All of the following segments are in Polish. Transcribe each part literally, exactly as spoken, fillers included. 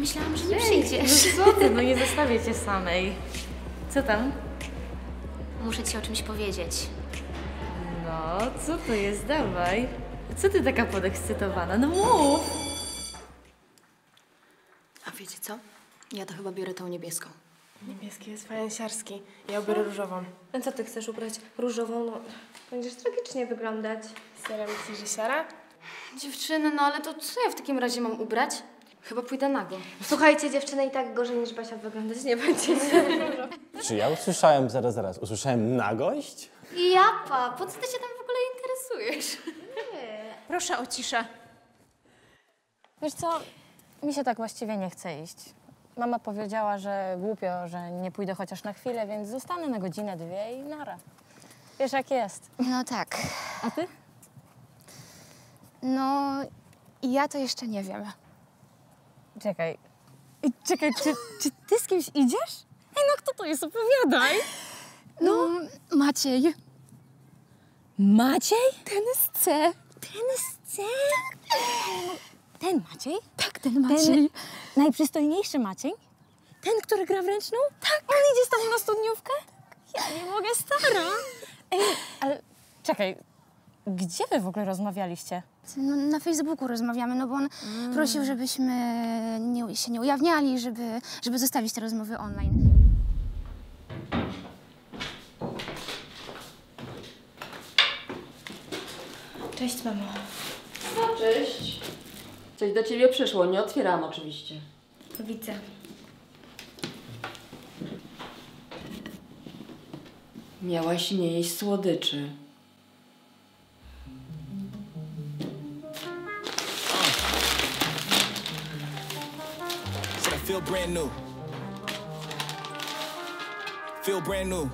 myślałam, że nie przyjdziesz. No co ty, no nie zostawię cię samej. Co tam? Muszę ci o czymś powiedzieć. No, co to jest? Dawaj. Co ty taka podekscytowana? No mów! A wiecie co? Ja to chyba biorę tą niebieską. Niebieski jest fajensiarski. Ja ubiorę różową. A co ty chcesz ubrać? Różową? No, będziesz tragicznie wyglądać. Serio myślisz, że siara? Dziewczyny, no ale to co ja w takim razie mam ubrać? Chyba pójdę nago. Słuchajcie, dziewczyny i tak gorzej niż Basia wyglądać nie będziecie. Czy ja usłyszałem, zaraz, zaraz, usłyszałem nagość? Japa, po co ty się tam w ogóle interesujesz? Proszę o ciszę. Wiesz co, mi się tak właściwie nie chce iść. Mama powiedziała, że głupio, że nie pójdę chociaż na chwilę, więc zostanę na godzinę, dwie i nara. Wiesz jak jest. No tak. A ty? No, ja to jeszcze nie wiem. Czekaj. Czekaj, czy, czy ty z kimś idziesz? Ej, no kto to jest? Opowiadaj. No, Maciej. Maciej? Ten z C. Ten z C? Ten Maciej? Tak, ten Maciej. Ten najprzystojniejszy Maciej? Ten, który gra w ręczną? Tak. On idzie z tobą na studniówkę? Ja nie mogę, stara. Ej, ale czekaj, gdzie wy w ogóle rozmawialiście? No, na Facebooku rozmawiamy, no bo on mm. prosił, żebyśmy nie, się nie ujawniali, żeby, żeby zostawić te rozmowy online. Cześć, mamo. No, cześć. Coś do ciebie przyszło, nie otwieram oczywiście. Widzę. Miałaś nie jeść słodyczy. Feel brand new. Feel brand new.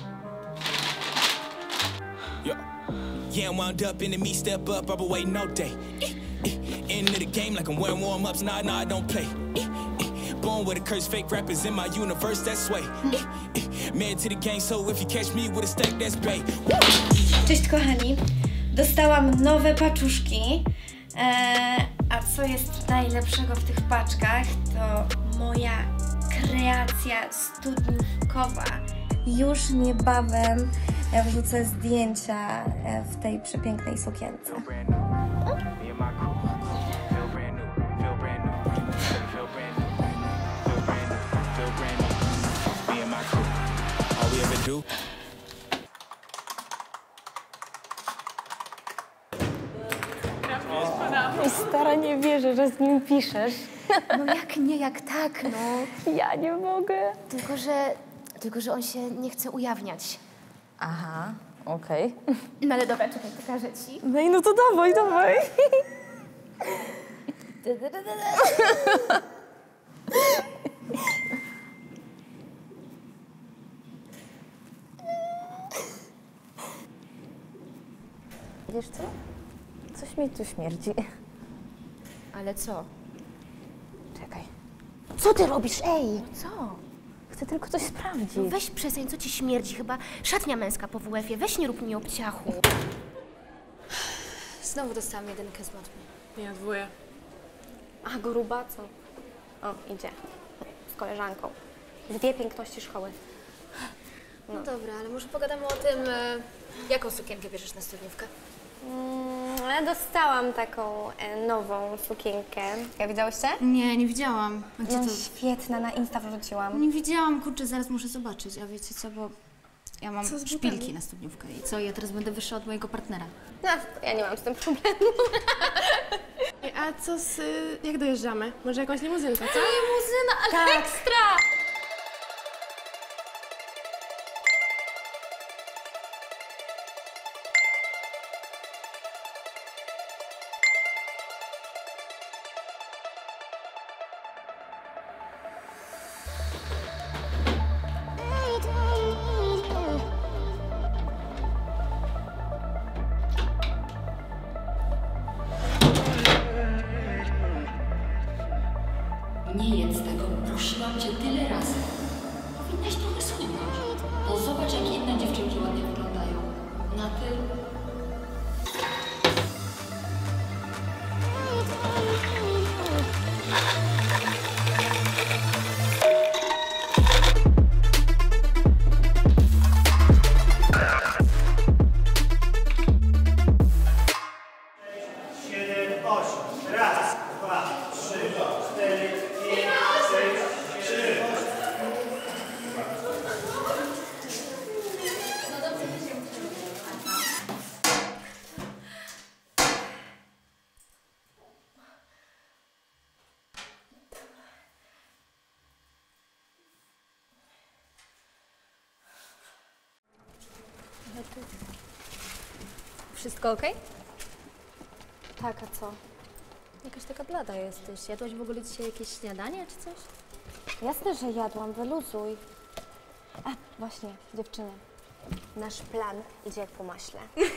Yeah. Yeah, I'm wound up in the me step up, I've been waiting all day. Into the game like I'm wearing warm-ups, nah, nah, I don't play. Born with a curse, fake rappers in my universe, that's way. Man to the game, so if you catch me with a stack, that's bait. Cześć, kochani. Dostałam nowe paczuszki. Eee, a co jest najlepszego w tych paczkach, to moja kreacja studniówkowa. Już niebawem wrzucę zdjęcia w tej przepięknej sukience. Stara, nie wierzę, że z nim piszesz. No jak nie, jak tak, no. Ja nie mogę. Tylko, że, tylko, że on się nie chce ujawniać. Aha, okej. Okay. No ale dobra, czekaj, pokażę ci. No i no to dawaj, dawaj. Wiesz co? Coś mi tu śmierdzi. Ale co? Czekaj. Co ty robisz, ej? Co? Chcę tylko coś sprawdzić. No weź przestań, co ci śmierdzi? Chyba szatnia męska po W F-ie. Weź nie rób mi obciachu. Znowu dostałam jedynkę z matmy. Ja dwóje. A gruba co? O, idzie. Z koleżanką. Dwie piękności szkoły. No, no dobra, ale może pogadamy o tym, e, jaką sukienkę bierzesz na studniówkę? Mm, ale dostałam taką e, nową sukienkę. Ja widziałyście? Nie, nie widziałam. A gdzie No, to? świetna, na Insta wrzuciłam. Nie widziałam, kurczę, zaraz muszę zobaczyć. A wiecie co, bo ja mam szpilki na studniówkę i co, ja teraz będę wyższa od mojego partnera. No, ja nie mam z tym problemu. A co z... Y, jak dojeżdżamy? Może jakąś limuzynkę, co? Limuzyna, ale Tak. ekstra! Nie jedz tego, prosiłam cię tyle razy. Powinnaś trochę schudnąć. No zobacz, jak inne dziewczynki ładnie wyglądają. Na ty... Wszystko okej? Tak, a co? Jakaś taka blada jesteś. Jadłaś w ogóle dzisiaj jakieś śniadanie czy coś? Jasne, że jadłam. Wyluzuj. A, właśnie, dziewczyny. Nasz plan idzie jak po maśle.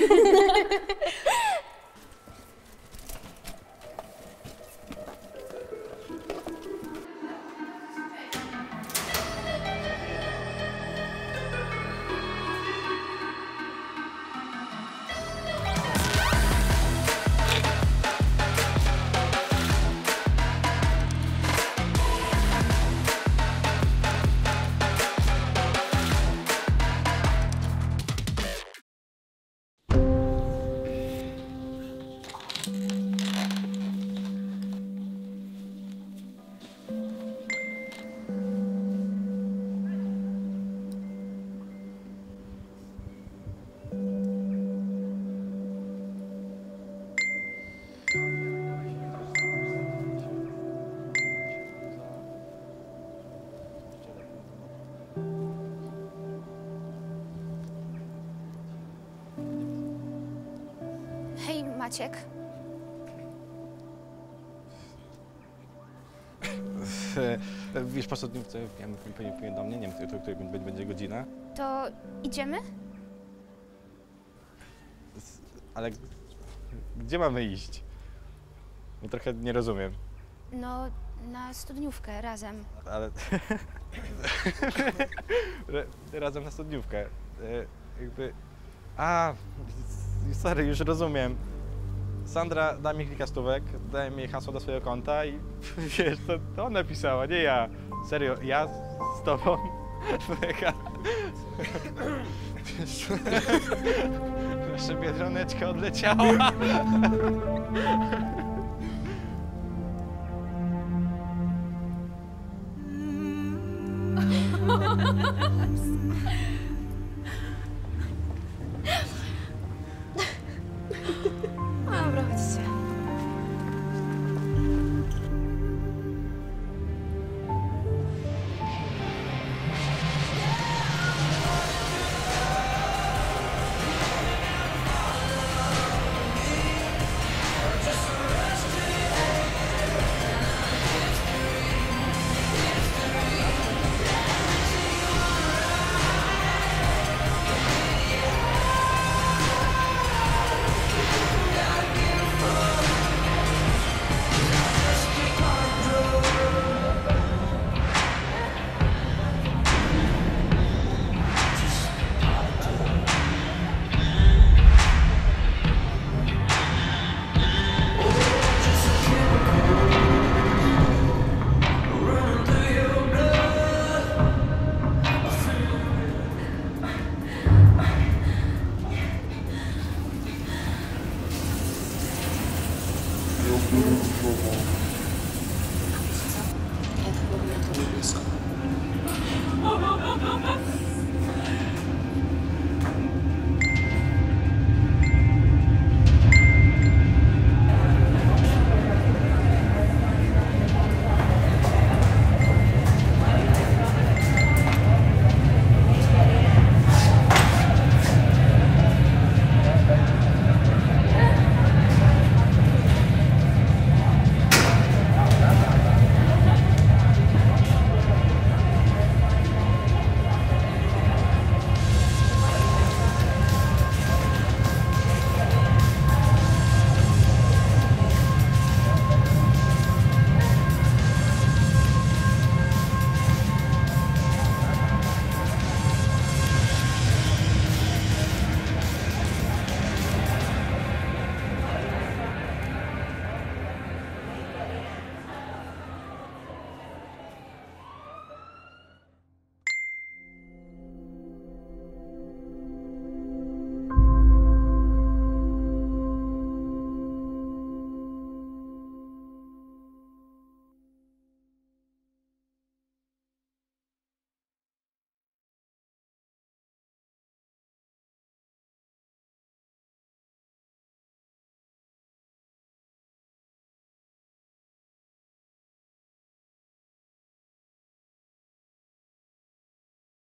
Hej, Maciek. Wiesz, po studniówce pewnie powinien do mnie, nie wiem, której będzie, będzie godzina. To idziemy? Ale gdzie mamy iść? No, trochę nie rozumiem. No, na studniówkę razem. Ale razem na studniówkę. Jakby... A, sorry, już rozumiem. Sandra da mi kilka stówek, daje mi hasło do swojego konta i wiesz, to, to ona pisała, nie ja. Serio, ja z tobą? Mega. Nasza biedroneczka odleciała.